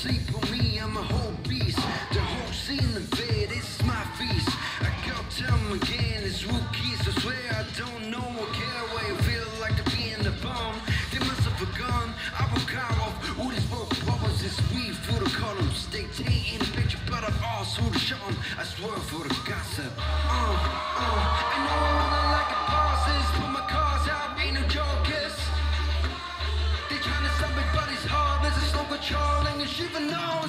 sleep on me, I'm a whole beast. The whole scene in bed, it's my feast. I go tell them again, it's rookies. I swear I don't know or care where you feel like to be in the bomb. They must have forgone. I will car off. All these bubbles, this weed through the columns. They take in a picture, but I'm all through the show. I swear for the gossip. I know I wanna like a bosses, put my cars out, ain't no jokers. They tryna stop me, but it's hard. There's a slow control, and you should even know.